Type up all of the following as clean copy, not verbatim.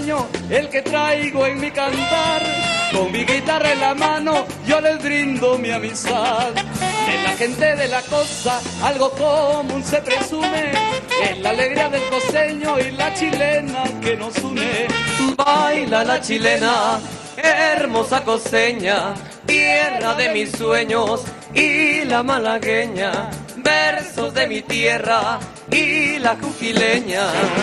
costeño, el que traigo en mi cantar. Con mi guitarra en la mano yo les brindo mi amistad. En la gente de la costa algo común se presume, es la alegría del costeño y la chilena que nos une. Baila la chilena, hermosa costeña, tierra de mis sueños, y la malagueña, versos de mi tierra y la juquileña.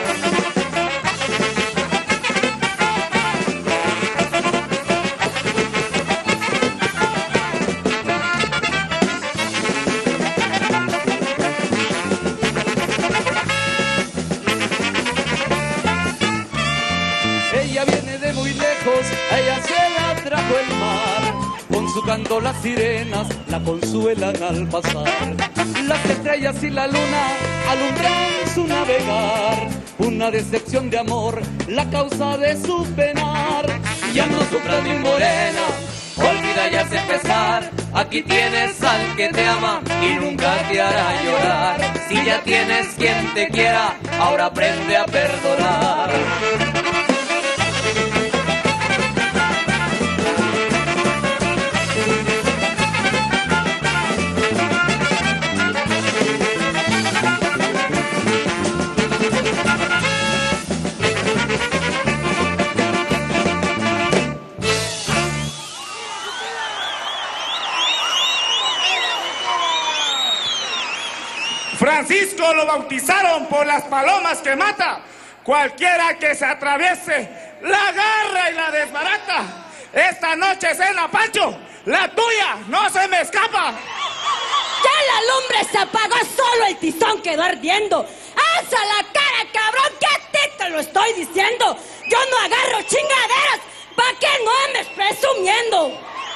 Ella viene de muy lejos, a ella se la trajo el mar. Con su canto las sirenas la consuelan al pasar. Las estrellas y la luna alumbran su navegar. Una decepción de amor, la causa de su penar. Ya no sufras mi morena, olvida ya ese pesar. Aquí tienes al que te ama y nunca te hará llorar. Si ya tienes quien te quiera, ahora aprende a perdonar. Francisco lo bautizaron por las palomas que mata. Cualquiera que se atraviese la agarra y la desbarata. Esta noche cena, Pancho, la tuya no se me escapa. Ya la lumbre se apagó, solo el tizón quedó ardiendo. ¡Alza la cara, cabrón, que a ti te lo estoy diciendo! Yo no agarro chingaderas, pa' que no andes presumiendo.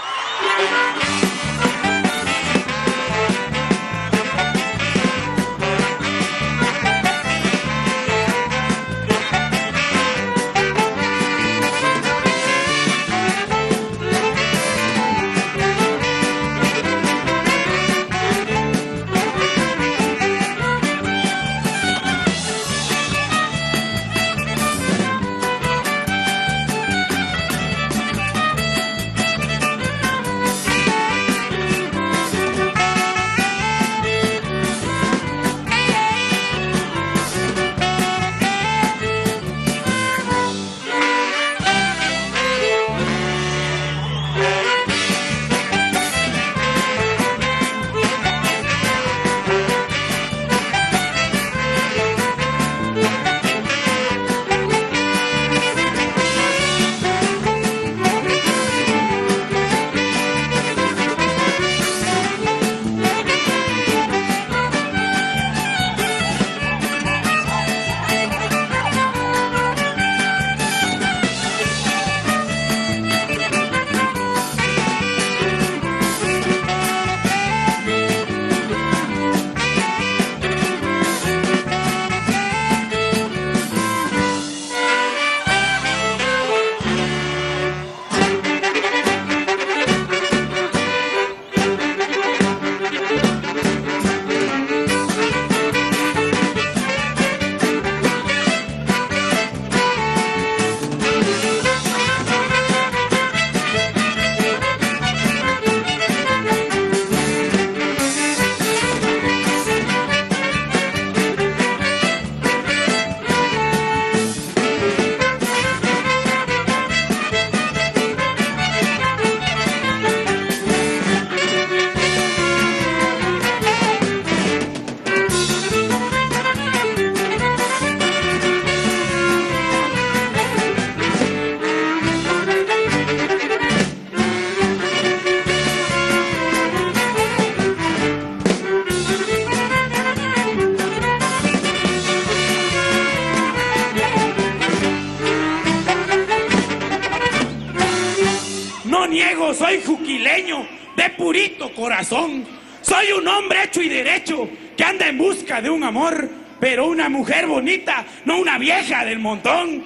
niego, soy juquileño, de purito corazón. Soy un hombre hecho y derecho que anda en busca de un amor, pero una mujer bonita, no una vieja del montón.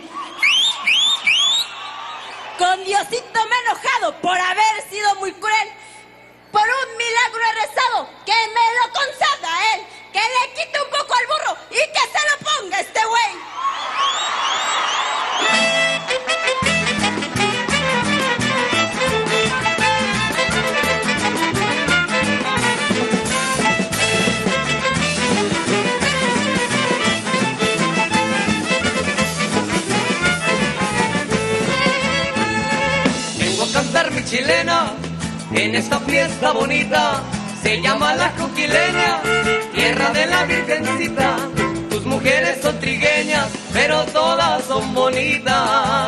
Con Diosito me he enojado por haber sido muy cruel. Por un milagro he rezado, que me lo conceda a él, que le quite un poco al burro y que se lo ponga este güey. bailar mi chilena en esta fiesta bonita. Se llama la Juquileña, tierra de la Virgencita. Tus mujeres son trigueñas, pero todas son bonitas.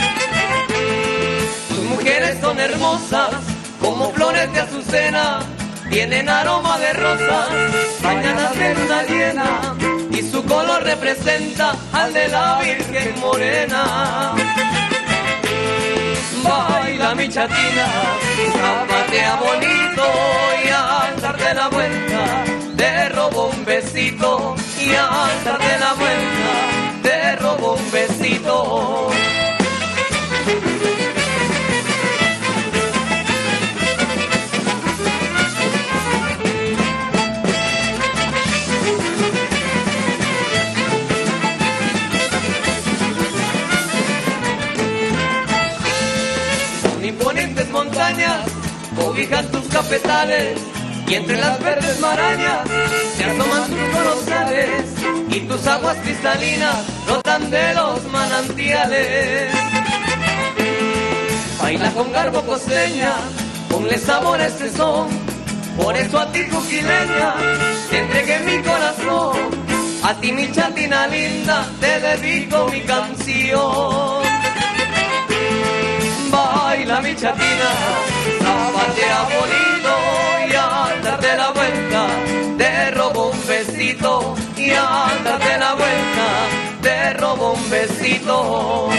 Tus mujeres son hermosas, como flores de azucena. Tienen aroma de rosas, bañadas de luna llena, y su color representa al de la Virgen Morena. Baila mi chatina, zapatea bonito, y al darte la vuelta te robo un besito, y al darte la vuelta te robo un besito. Imponentes montañas cobijan tus cafetales, y entre las verdes marañas se asoman tus colosales, y tus aguas cristalinas brotan de los manantiales. Baila con garbo costeña, ponle sabor a este son, por eso a ti Juquileña te entregué mi corazón. A ti mi chatina linda te dedico mi canción. Baila mi chatina, zapatea bonito, y al darte la vuelta te robo un besito, y al darte la vuelta te robo un besito.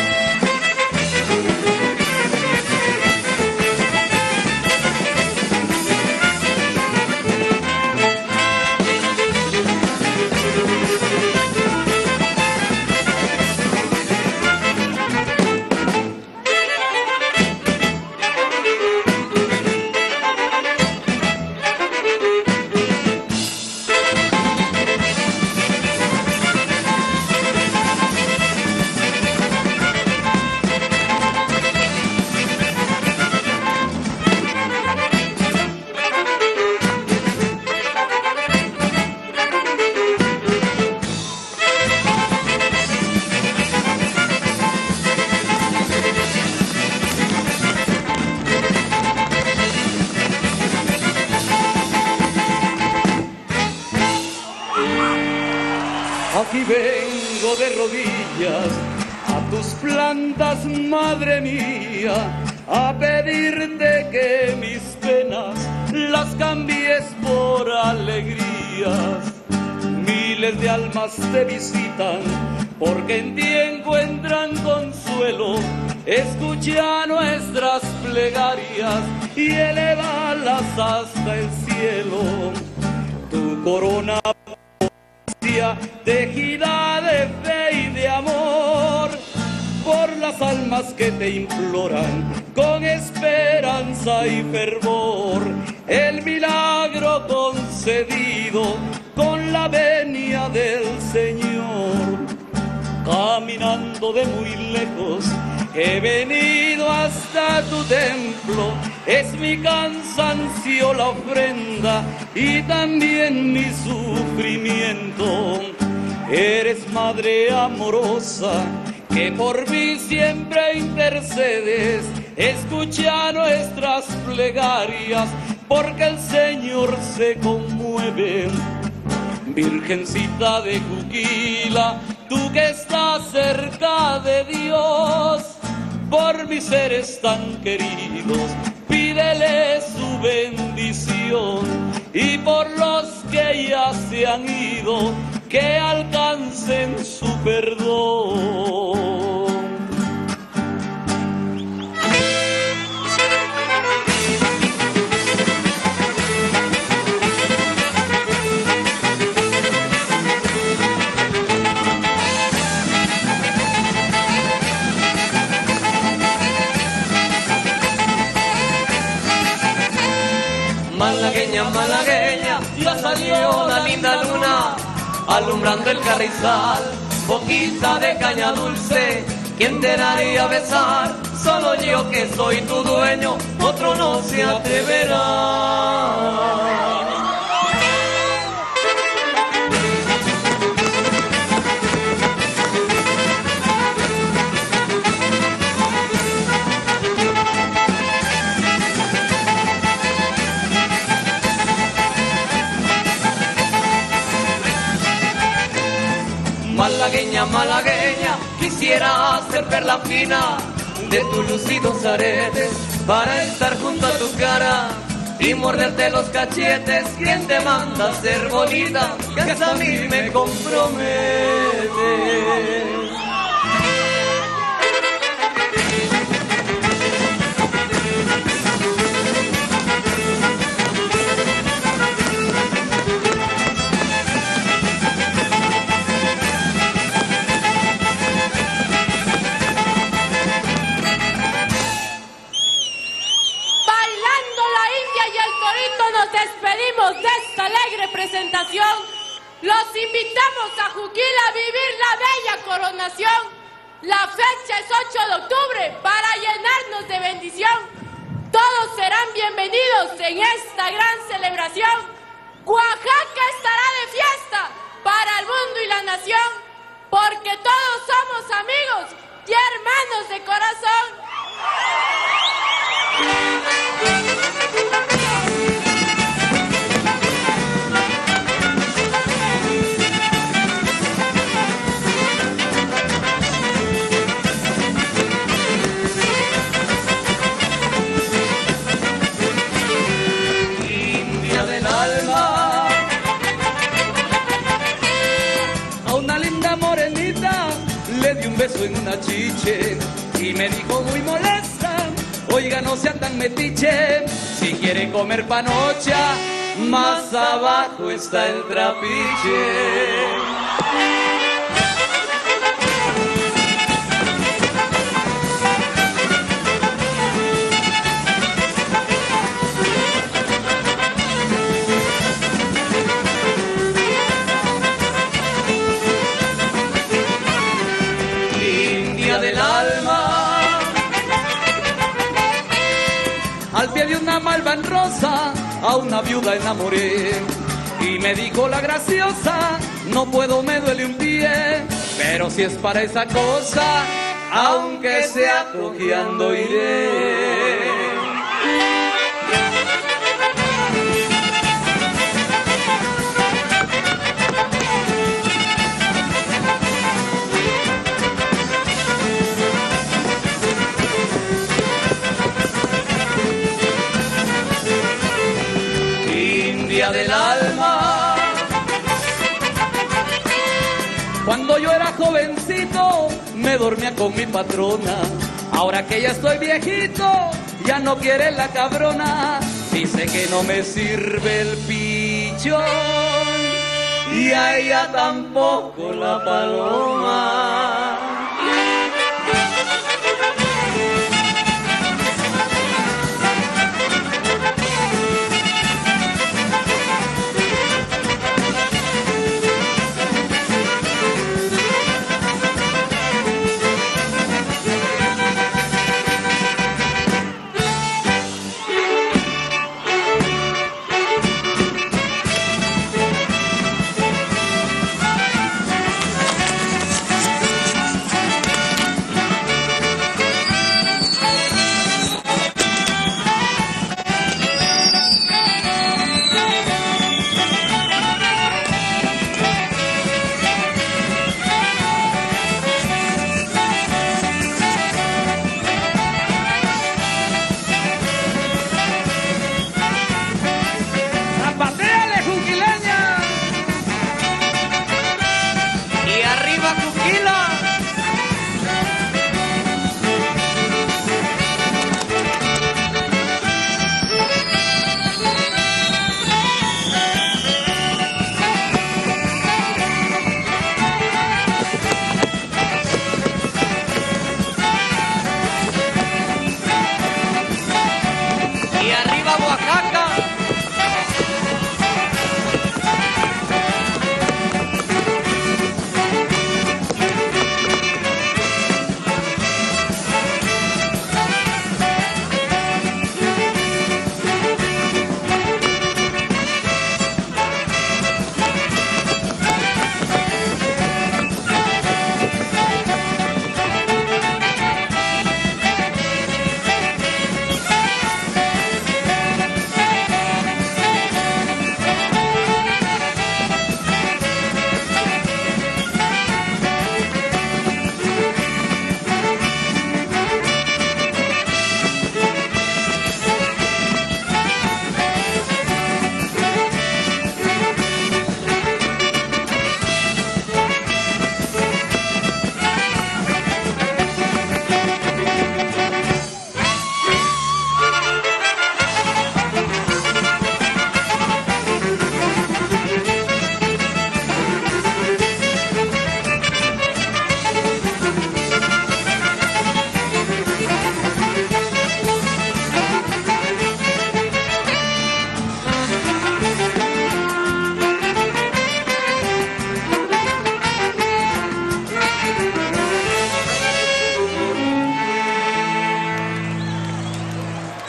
Aquí vengo de rodillas a tus plantas, madre mía, a pedirte que mis penas las cambies por alegrías. Miles de almas te visitan porque en ti encuentran consuelo. Escucha nuestras plegarias y elévalas hasta el cielo. Tu corona tejida de fe y de amor, por las almas que te imploran con esperanza y fervor, el milagro concedido con la venia del Señor. Caminando de muy lejos he venido hasta tu templo, es mi cansancio la ofrenda y también mi sufrimiento. Eres madre amorosa que por mí siempre intercedes, escucha nuestras plegarias porque el Señor se conmueve. Virgencita de Juquila, tú que estás cerca de Dios, por mis seres tan queridos, pídele su bendición, y por los que ya se han ido, que alcancen su perdón. Malagueña, malagueña, ya salió la linda luna, alumbrando el carrizal, boquita de caña dulce, ¿quién te daría a besar? Solo yo que soy tu dueño, otro no se atreverá. malagueña, quisiera ser perla fina de tus lucidos aretes para estar junto a tu cara y morderte los cachetes. ¿Quién te manda a ser bonita? Que hasta a mí me compromete. Nos despedimos de esta alegre presentación. Los invitamos a Juquila a vivir la bella coronación. La fecha es 8 de octubre para llenarnos de bendición. Todos serán bienvenidos en esta gran celebración. Oaxaca estará de fiesta para el mundo y la nación, porque todos somos amigos y hermanos de corazón. Le di un beso en una chiche y me dijo muy molesta: oiga, no sea tan metiche, si quiere comer panocha, más abajo está el trapiche. Del alma, al pie de una malva en rosa a una viuda enamoré y me dijo la graciosa: no puedo, me duele un pie, pero si es para esa cosa, aunque sea cojeando iré. del alma. Cuando yo era jovencito me dormía con mi patrona. Ahora que ya estoy viejito ya no quiere la cabrona. Dice que no me sirve el pichón y a ella tampoco la paloma.